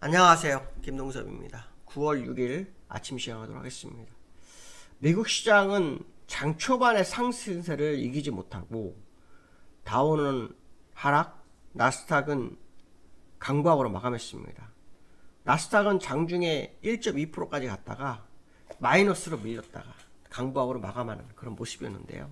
안녕하세요. 김동섭입니다. 9월 6일 아침 시작하도록 하겠습니다. 미국 시장은 장 초반에 상승세를 이기지 못하고 다우는 하락, 나스닥은 강보합으로 마감했습니다. 나스닥은 장중에 1.2%까지 갔다가 마이너스로 밀렸다가 강보합으로 마감하는 그런 모습이었는데요.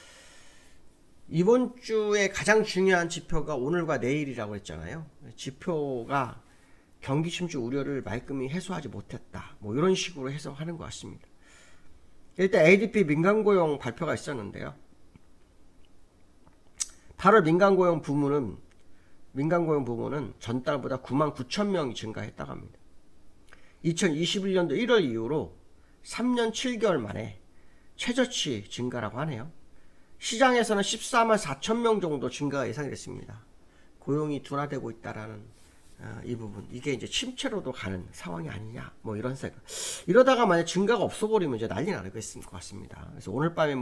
이번 주에 가장 중요한 지표가 오늘과 내일이라고 했잖아요. 지표가 경기 침체 우려를 말끔히 해소하지 못했다. 뭐 이런 식으로 해석하는 것 같습니다. 일단 ADP 민간고용 발표가 있었는데요. 8월 민간고용 부문은 전달보다 99,000명이 증가했다고 합니다. 2021년도 1월 이후로 3년 7개월 만에 최저치 증가라고 하네요. 시장에서는 14만 4천 정도 증가가 예상이 됐습니다. 고용이 둔화되고 있다라는 이 부분, 이게 이제 침체로도 가는 상황이 아니냐, 뭐 이런 생각. 이러다가 만약 증가가 없어버리면 이제 난리 나는 것 같습니다. 그래서 오늘 밤에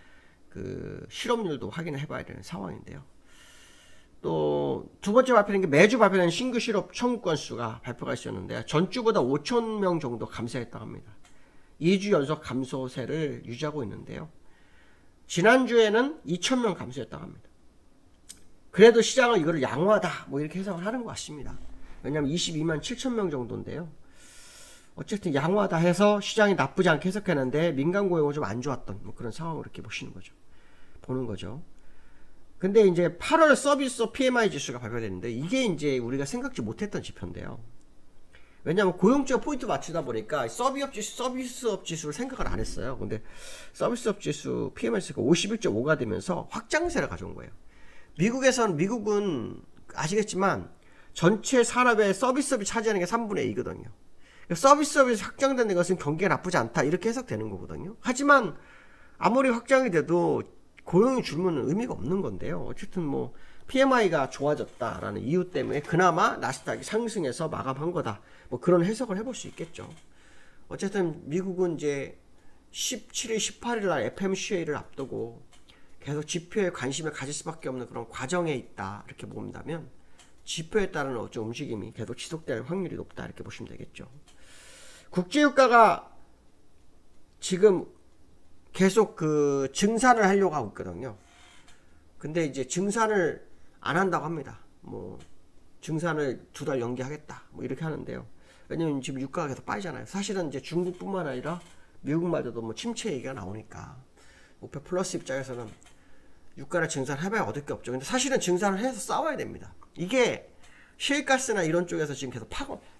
실업률도 확인을 해봐야 되는 상황인데요. 또 두 번째 발표는 게 매주 발표되는 신규 실업 청구 건수가 발표가 있었는데 전주보다 5,000명 정도 감소했다고 합니다. 2주 연속 감소세를 유지하고 있는데요. 지난주에는 2,000명 감소했다고 합니다. 그래도 시장은 이거를 양호하다, 뭐 이렇게 해석을 하는 것 같습니다. 왜냐하면 22만 7천 정도인데요. 어쨌든 양호하다 해서 시장이 나쁘지 않게 해석했는데 민간 고용은 좀 안 좋았던 뭐 그런 상황으로 이렇게 보는 거죠. 근데 이제 8월 서비스업 PMI 지수가 발표됐는데 이게 이제 우리가 생각지 못했던 지표인데요. 왜냐하면 고용주가 포인트 맞추다 보니까 서비스업 지수를 생각을 안 했어요. 근데 서비스업 지수 PMI 지수가 51.5가 되면서 확장세를 가져온 거예요. 미국은 아시겠지만 전체 산업의 서비스업이 차지하는 게 3분의 2거든요. 서비스업이 확장되는 것은 경기가 나쁘지 않다, 이렇게 해석되는 거거든요. 하지만 아무리 확장이 돼도 고용이 줄면 의미가 없는 건데요. 어쨌든 뭐 PMI가 좋아졌다라는 이유 때문에 그나마 나스닥이 상승해서 마감한 거다, 뭐 그런 해석을 해볼 수 있겠죠. 어쨌든 미국은 이제 17일, 18일 날 FMCA를 앞두고 계속 지표에 관심을 가질 수밖에 없는 그런 과정에 있다, 이렇게 본다면 지표에 따른 어떤 움직임이 계속 지속될 확률이 높다, 이렇게 보시면 되겠죠. 국제유가가 지금 계속 증산을 하려고 하고 있거든요. 근데 이제 증산을 안 한다고 합니다. 뭐 증산을 2달 연기하겠다, 뭐 이렇게 하는데요. 왜냐면 지금 유가가 계속 빠지잖아요. 사실은 이제 중국뿐만 아니라 미국마저도 뭐 침체 얘기가 나오니까 오펙 플러스 입장에서는 유가를 증산해봐야 얻을 게 없죠. 근데 사실은 증산을 해서 싸워야 됩니다. 이게 셰일가스나 이런 쪽에서 지금 계속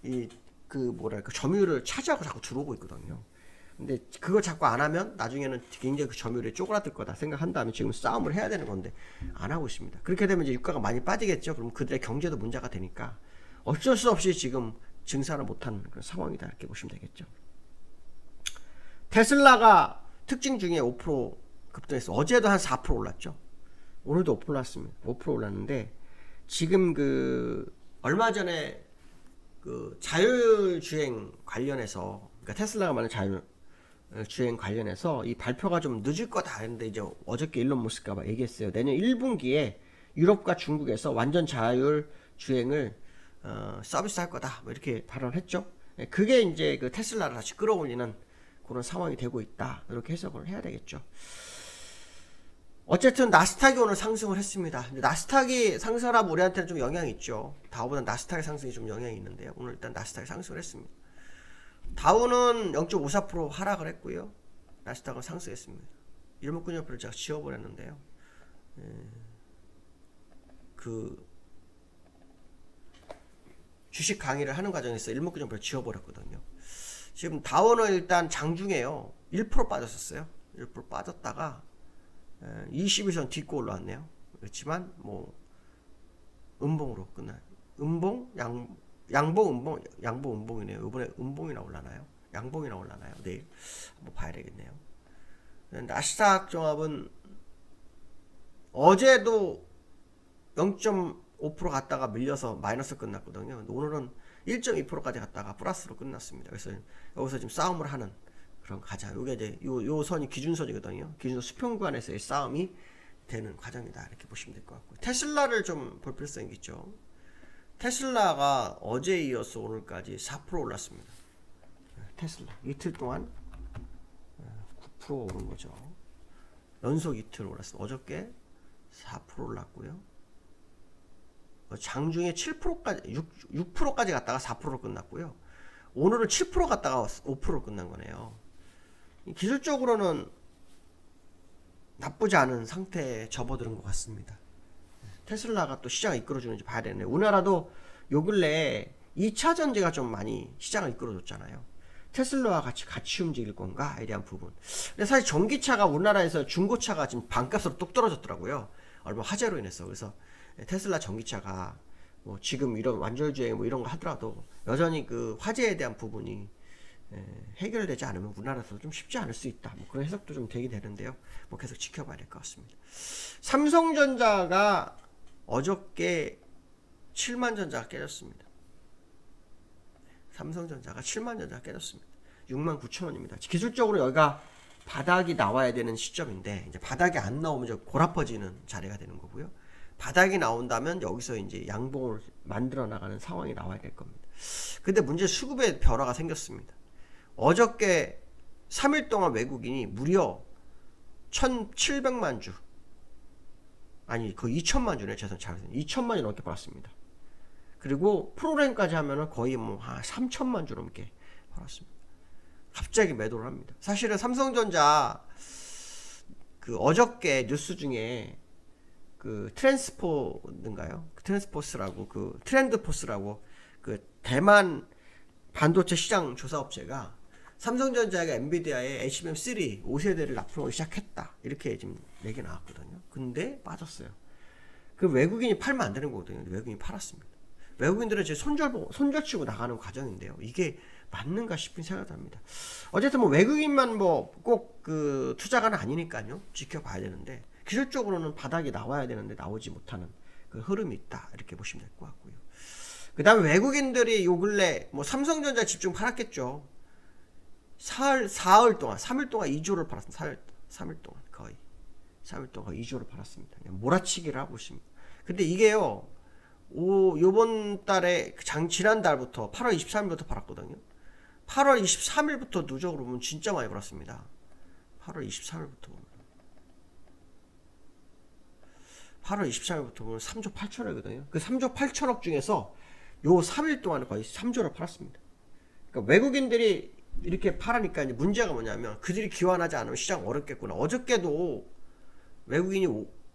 점유율을 차지하고 자꾸 들어오고 있거든요. 근데 그걸 자꾸 안 하면 나중에는 굉장히 그 점유율이 쪼그라들 거다 생각한다면 지금 싸움을 해야 되는 건데 안 하고 있습니다. 그렇게 되면 이제 유가가 많이 빠지겠죠. 그럼 그들의 경제도 문제가 되니까 어쩔 수 없이 지금 증산을 못하는 그런 상황이다, 이렇게 보시면 되겠죠. 테슬라가 특징 중에 5% 급등했어. 어제도 한 4% 올랐죠. 오늘도 5% 올랐습니다. 5% 올랐는데 지금 얼마 전에 자율주행 관련해서, 그러니까 테슬라가 말하는 자율주행 관련해서 이 발표가 좀 늦을 거다 했는데 이제 어저께 일론 머스크가 얘기했어요. 내년 1분기에 유럽과 중국에서 완전 자율주행을 서비스할 거다, 뭐 이렇게 발언했죠. 그게 이제 테슬라를 다시 끌어올리는 그런 상황이 되고 있다, 이렇게 해석을 해야 되겠죠. 어쨌든 나스닥이 오늘 상승을 했습니다. 나스닥이 상승하면 우리한테는 좀 영향이 있죠. 다우보다 나스닥의 상승이 좀 영향이 있는데요. 오늘 일단 나스닥이 상승을 했습니다. 다우는 0.54% 하락을 했고요. 나스닥은 상승했습니다. 일목균열표를 제가 지워버렸는데요. 주식 강의를 하는 과정에서 일목균열표를 지워버렸거든요. 지금 다우는 일단 장중에요 1% 빠졌었어요. 1% 빠졌다가 20일선 딛고 올라왔네요. 그렇지만 뭐 음봉으로 끝나요. 양봉 음봉이네요. 이번에 음봉이 나올라나요? 양봉이 나올라나요? 내일 한번 봐야 되겠네요. 나스닥 종합은 어제도 0.5% 갔다가 밀려서 마이너스 끝났거든요. 오늘은 1.2%까지 갔다가 플러스로 끝났습니다. 그래서 여기서 지금 싸움을 하는 그런 과정. 요게 이제 요 선이 기준선이거든요. 기준선 수평 구간에서의 싸움이 되는 과정이다, 이렇게 보시면 될 것 같고, 테슬라를 좀 볼 필요성이 있죠. 테슬라가 어제 이어서 오늘까지 4% 올랐습니다. 테슬라 이틀 동안 9% 오른 거죠. 연속 이틀 올랐습니다. 어저께 4% 올랐고요. 장중에 7%까지 6%까지 갔다가 4%로 끝났고요. 오늘은 7% 갔다가 5%로 끝난 거네요. 기술적으로는 나쁘지 않은 상태에 접어드는 것 같습니다. 테슬라가 또 시장을 이끌어주는지 봐야 되는데, 우리나라도 요 근래에 2차 전지가 좀 많이 시장을 이끌어줬잖아요. 테슬라와 같이 움직일 건가에 대한 부분. 근데 사실 전기차가 우리나라에서 중고차가 지금 반값으로 뚝 떨어졌더라고요. 얼마 화재로 인해서. 그래서 테슬라 전기차가 뭐 지금 이런 완전주행 뭐 이런 거 하더라도 여전히 그 화재에 대한 부분이 해결되지 않으면 우리나라에서 좀 쉽지 않을 수 있다. 뭐 그런 해석도 좀 되긴 되는데요. 뭐 계속 지켜봐야 될 것 같습니다. 삼성전자가 어저께 7만 전자가 깨졌습니다. 삼성전자가 7만 전자가 깨졌습니다. 6만 9천 원입니다. 기술적으로 여기가 바닥이 나와야 되는 시점인데, 이제 바닥이 안 나오면 이제 골아퍼지는 자리가 되는 거고요. 바닥이 나온다면 여기서 이제 양봉을 만들어 나가는 상황이 나와야 될 겁니다. 근데 문제 수급의 변화가 생겼습니다. 어저께 3일 동안 외국인이 무려 1,700만 주, 아니 거의 2천만 주네. 죄송합니다. 2천만 주 넘게 팔았습니다. 그리고 프로그램까지 하면은 거의 뭐 한 3천만 주 넘게 팔았습니다. 갑자기 매도를 합니다. 사실은 삼성전자 그 어저께 뉴스 중에 그 트랜스포인가요? 트랜스포스라고, 그 트렌드포스라고 그 대만 반도체 시장 조사업체가 삼성전자가 엔비디아의 HBM3 5세대를 납품하기 시작했다, 이렇게 지금 얘기 나왔거든요. 근데 빠졌어요. 그 외국인이 팔면 안 되는 거거든요. 외국인이 팔았습니다. 외국인들은 이제 손절치고 나가는 과정인데요. 이게 맞는가 싶은 생각이 듭니다. 어쨌든 뭐 외국인만 뭐 꼭 그 투자가는 아니니까요. 지켜봐야 되는데, 기술적으로는 바닥이 나와야 되는데 나오지 못하는 그 흐름이 있다, 이렇게 보시면 될 것 같고요. 그 다음에 외국인들이 요 근래 뭐 삼성전자 집중 팔았겠죠. 사흘 동안 3일 동안 2조를 팔았습니다. 3일 동안 거의 3일 동안 2조를 팔았습니다. 그냥 몰아치기를 하고 있습니다. 근데 이게요, 요번 달에 지난달부터 8월 23일부터 팔았거든요. 8월 23일부터 누적으로 보면 진짜 많이 팔았습니다. 8월 23일부터 보면 8월 23일부터 보면 3조 8천억이거든요. 그 3조 8천억 중에서 요 3일 동안에 거의 3조를 팔았습니다. 그러니까 외국인들이 이렇게 팔으니까 이제 문제가 뭐냐면, 그들이 기환하지 않으면 시장 어렵겠구나. 어저께도 외국인이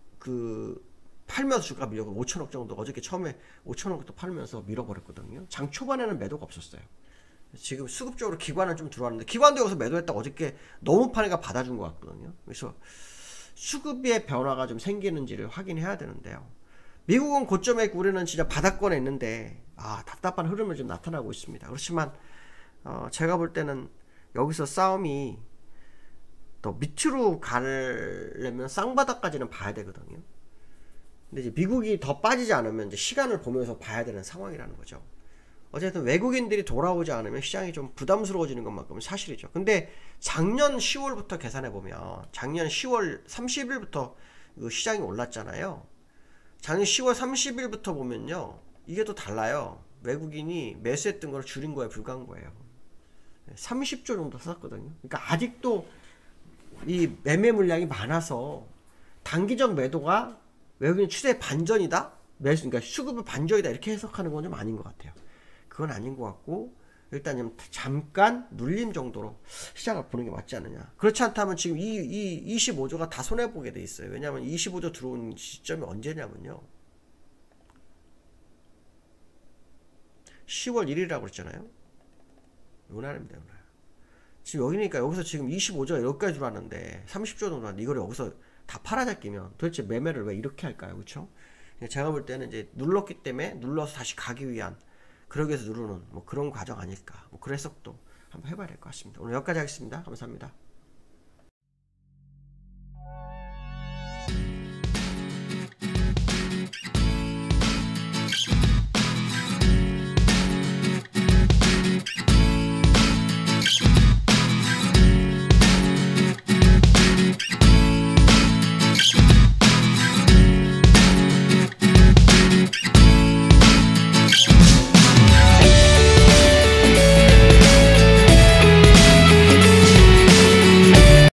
팔면서 주가 밀려고 5천억 정도, 어저께 처음에 5천억부터 팔면서 밀어버렸거든요. 장 초반에는 매도가 없었어요. 지금 수급적으로 기관은 좀 들어왔는데, 기관도 여기서 매도했다가 어저께 너무 파니까 받아준 것 같거든요. 그래서 수급의 변화가 좀 생기는지를 확인해야 되는데요. 미국은 고점에 있고 우리는 진짜 바닥권에 있는데, 답답한 흐름이 좀 나타나고 있습니다. 그렇지만 제가 볼 때는 여기서 싸움이 더 밑으로 가려면 쌍바닥까지는 봐야 되거든요. 근데 이제 미국이 더 빠지지 않으면 이제 시간을 보면서 봐야 되는 상황이라는 거죠. 어쨌든 외국인들이 돌아오지 않으면 시장이 좀 부담스러워지는 것만큼은 사실이죠. 근데 작년 10월부터 계산해 보면, 작년 10월 30일부터 시장이 올랐잖아요. 작년 10월 30일부터 보면요, 이게 또 달라요. 외국인이 매수했던 걸 줄인 거에 불과한 거예요. 30조 정도 샀거든요. 그러니까 아직도 이 매매 물량이 많아서 단기적 매도가 외국인 추세 반전이다? 그러니까 수급의 반전이다, 이렇게 해석하는 건 좀 아닌 것 같아요. 그건 아닌 것 같고, 일단 좀 잠깐 눌림 정도로 시장을 보는 게 맞지 않느냐. 그렇지 않다면 지금 이 25조가 다 손해보게 돼 있어요. 왜냐하면 25조 들어온 시점이 언제냐면요, 10월 1일이라고 그랬잖아요. 요 날입니다, 요 날. 지금 여기니까 여기서 지금 25조가 여기까지 들어왔는데 30조 정도 왔는데, 이걸 여기서 다 팔아잡기면 도대체 매매를 왜 이렇게 할까요? 그렇죠? 제가 볼 때는 이제 눌렀기 때문에 눌러서 다시 가기 위한, 그러기 위해서 누르는 뭐 그런 과정 아닐까, 뭐 그런 해석도 한번 해봐야 될 것 같습니다. 오늘 여기까지 하겠습니다. 감사합니다.